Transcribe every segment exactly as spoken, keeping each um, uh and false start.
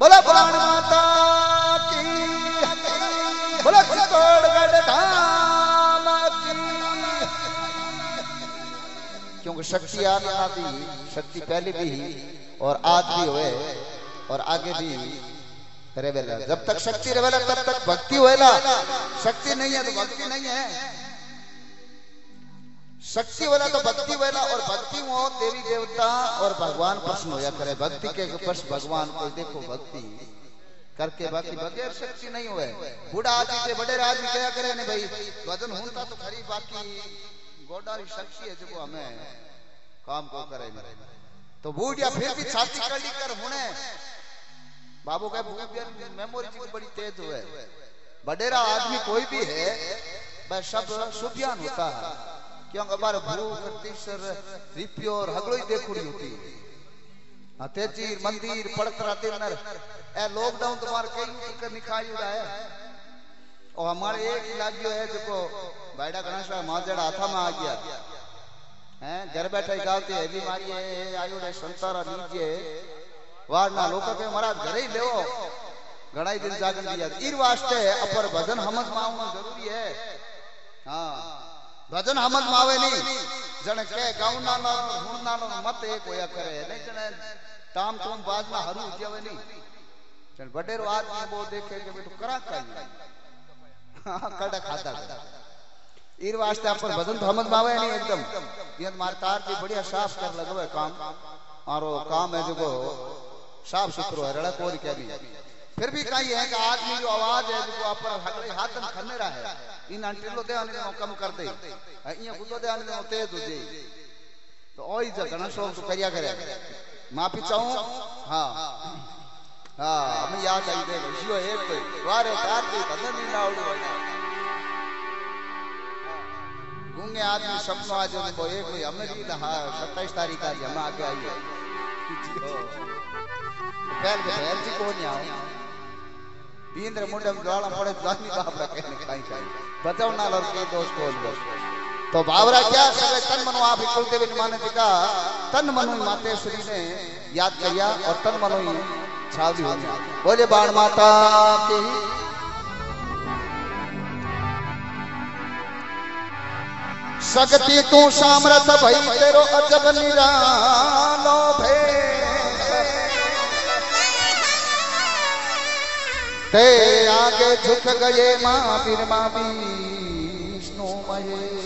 बोला प्राण माता की, बोला चित्तौड़गढ़ धाम की। क्योंकि शक्ति आदि, शक्ति पहले भी और आज भी हुए और आगे भी रेवेला। जब तक शक्ति रेवेला तब तक भक्ति होएला। शक्ति नहीं है तो भक्ति नहीं है। शक्ति वाला तो भक्ति वाला, और भक्ति हो देवी देवता और भगवान प्रश्न होया करे। भक्ति के प्रश्न भगवान को देखो, भक्ति करके बाकी बगैर शक्ति नहीं हुए। बूढ़ा आदमी से बड़े आदमी क्या करे ने भाई वजन होता तो खरी, बाकी गोडारी शक्ति है जो हमें काम को करे। तो बूढ़िया फिर भी छाती कड़ी कर होने बाबू का मेमोरी बड़ी तेज हुए। बडेरा आदमी कोई भी है वह सब सुफियान होता है। क्योंकि हमारे भूख तीसर रिपियो और हगलोई देखुड़ी होती है। तेजीर मंदिर पड़तरा दिनर ए लॉकडाउन तुम्हारे कई कर निकाय रहा है। और हमारे एक इलाज है जो बायडा गणेश माजड़ा हाथा में आ गया हैं, घर बैठे गावते है बीमारी है आयु रे संतारा नीचे वारना लोग के महाराज घरे ही लेओ घड़ा दिन जागन दिया। ईर वास्ते अपर भजन हमद मावना जरूरी है। हाँ भजन हमद मावे नहीं जने के गाउना ना हुणना ना मत एक होया करे नहीं जने ताम तुम बाजना हरू जेवे नहीं। जन बडेरो आदमी वो देखे के बेटो करा काई हां कड़ा खाता ईर वास्ते अपर भजन तो हमद मावे नहीं एकदम। ये मार तार की बढ़िया साफ कर लगवे काम और काम है जो साफ सुथरो है रड़ा कोई क्या नहीं। फिर भी कहीं है कि आदमी जो आवाज है जो अपर हगले हाथन खने रहा है इन अंटिलो दे आने कम कर दे इया गुदो दे आने तेज हो जाए। तो ओई ज गणेश तो करिया करे माफी चाहूं। हां हां हम याद आई दे जियो एक कोई वारे तार दी बदन नहीं लावड़ो गूंगे आदमी सपनो आज वो एक कोई हमें भी ना सत्ताईस तारीख आज हम आगे आई है पहल पहल जी को नहीं आओ इंद्र मुंडम ज्वाला पड़े जानी बाप रखे ने खाई खाई बचाव ना लड़ के दोस्त को बस। तो बावरा क्या सगे तन मनो आप कुल देवी माने दिखा तन मनो मातेश्वरी ने याद किया और तन मनो ही छावली होनी। बोले बाण माता की शक्ति तू सामर्थ भई तेरो अजब निरालो भे ते आगे झुक गए मां बिरमा विष्णु महे।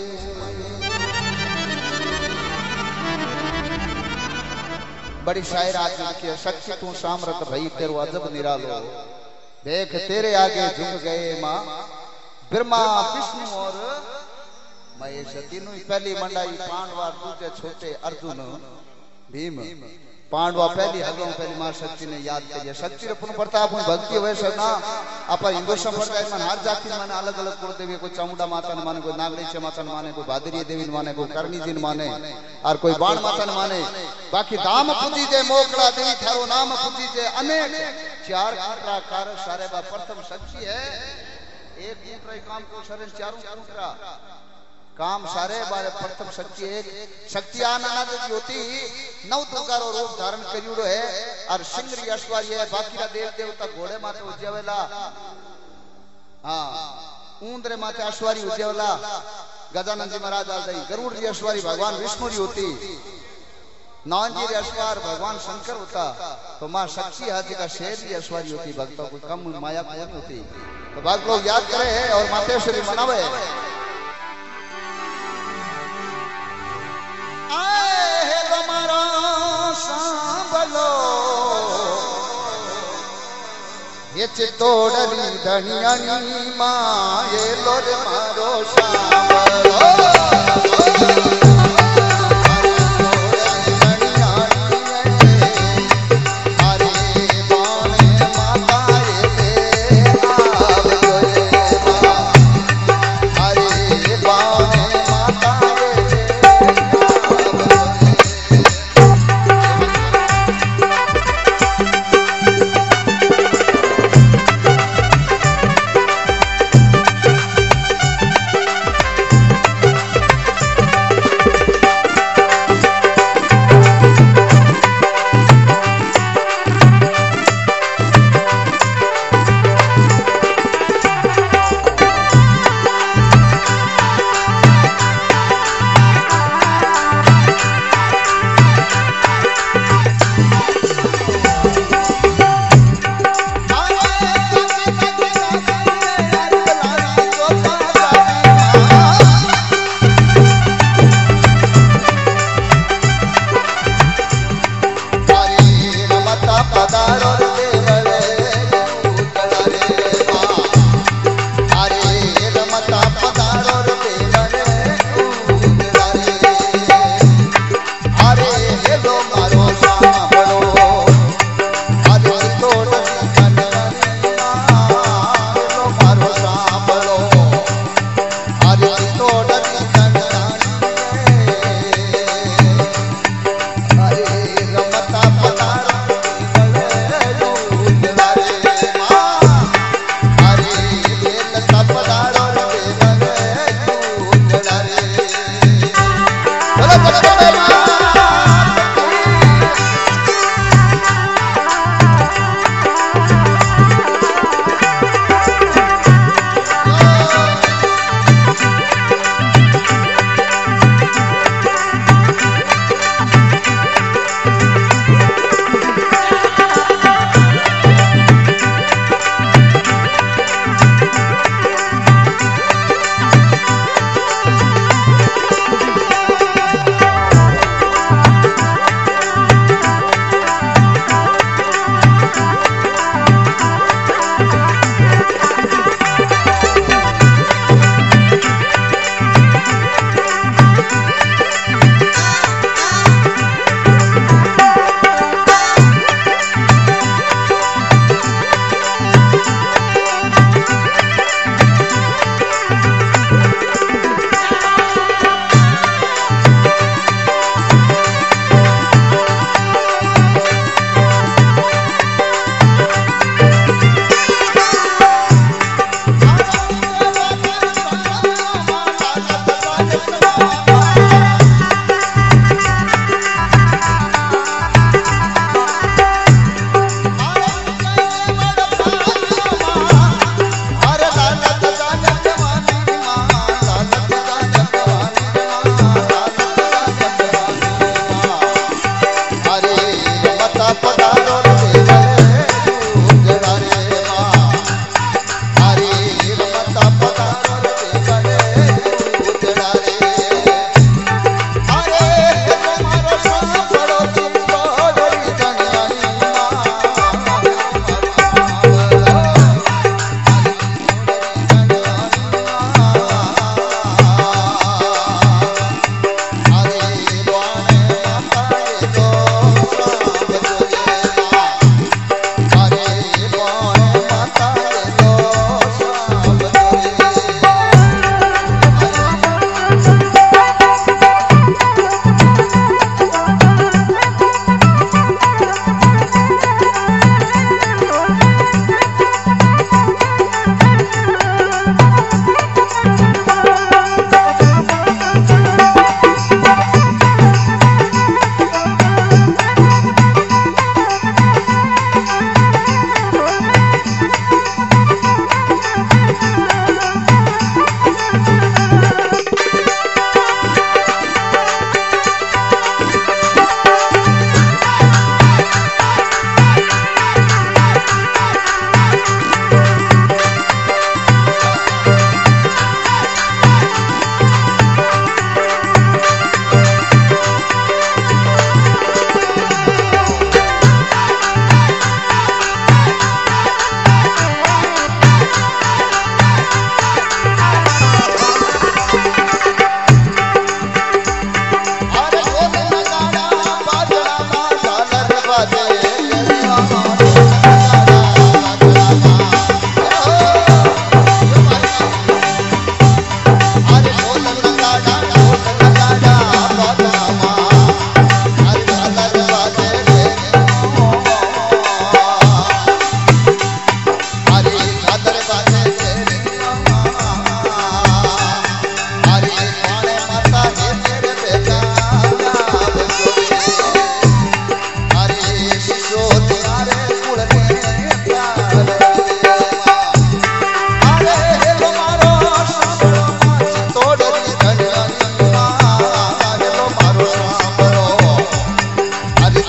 बड़ी शायर आज लिखी शक्ति तू सामर्थ भई तेरो अजब निरालो देख तेरे आगे झुक गए मां बिरमा विष्णु और महेश। तीनों ही पहली मंडाई पांडवा दूसरे छोटे अर्जुन भीम पांडवा पहली हगलों पहली मां शक्ति ने याद करिए। शक्ति रे पुन प्रताप भक्ति हुए सना अपन हिंदू संप्रदाय में हर जाति माने अलग अलग कुल देवी को चामुंडा माता ने माने कोई नागरेच माता ने माने कोई भादरी देवी ने माने कोई करणी जी ने माने और कोई बाण माता ने माने। बाकी धाम पूजी जे मोकड़ा देवी थारो नाम पूजी जे अनेक चार कूटरा कार सारे बा प्रथम शक्ति है। एक कूटरा काम को शरण चारों कूटरा काम सारे बारे प्रथम शक्ति एक शक्ति आनंद ज्योति नव दुर्गा रो रूप धारण करियो है और सिंगरी अश्वारी है। बाकी रा देव देवता घोड़े माथे उज्जवला हां ऊंदरे माथे अश्वारी उज्जवला गजानन जी महाराज आ गई गरुड़ जी अश्वारी भगवान विष्णु जी होती नौन जी अश्वार भगवान शंकर होता। तो मां शक्ति हाजी का शेर जी अश्वारी होती भक्तों को कम माया को नहीं होती। तो भक्त लोग याद करे और मातेश्वरी मनावे। आए तुम्हारा सांभलो ये चित्तौड़ली धनियानी मां ये लोर मारो सांभलो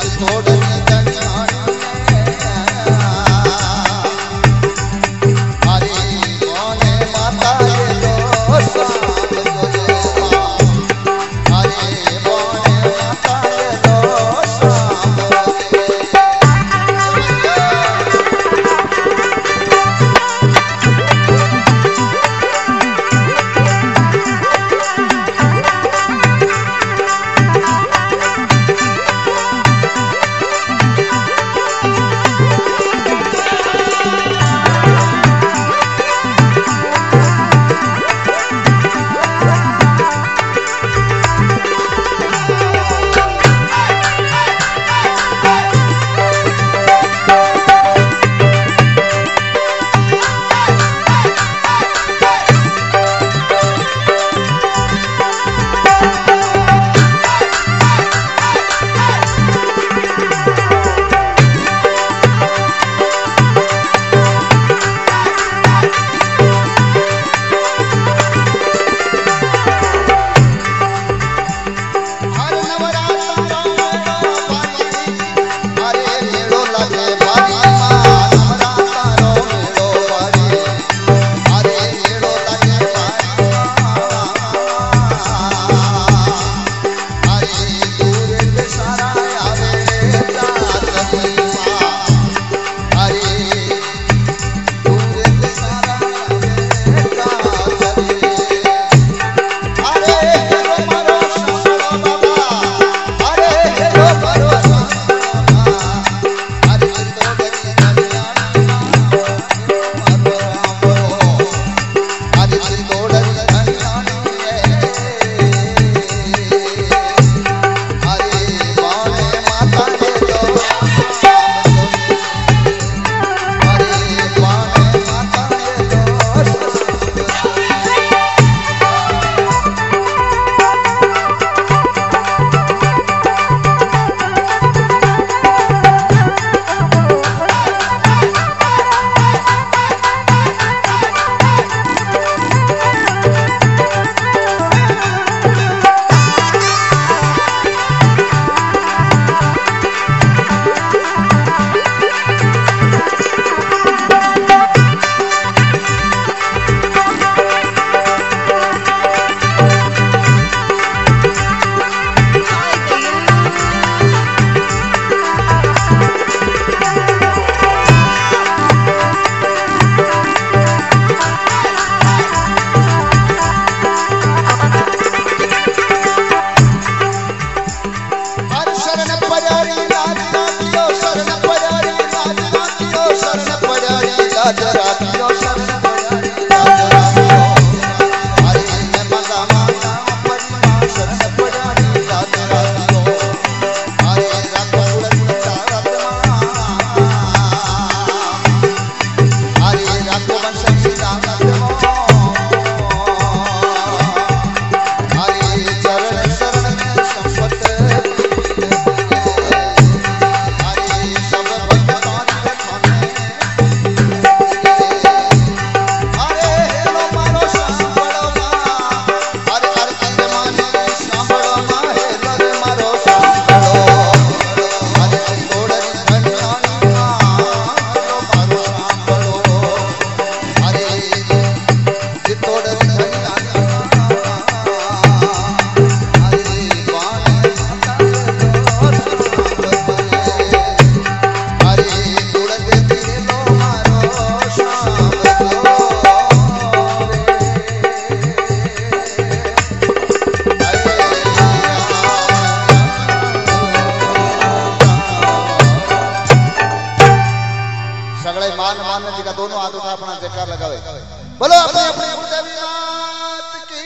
जयकार लगावे। बोलो अपने अपने कुलदेवी मात की,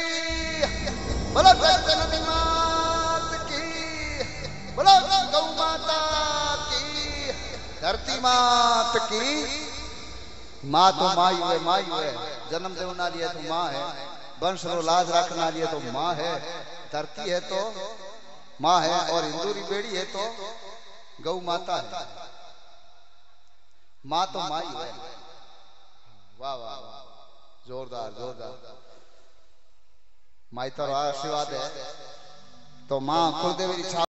बोलो जननी मात की, बोलो गौ माता की, धरती मात की। माँ तो माँ ही है, माँ ही है। जन्म देना लिए तो माँ है, वंश रो लाज रखना लिए तो माँ है, धरती है तो माँ है, और हिंदूरी बेड़ी है तो गौ माता है। माँ तो माँ ही है। वाह वाह वाह, जोरदार जोरदार। माई तो आशीर्वाद है तो माँ कुलदेवी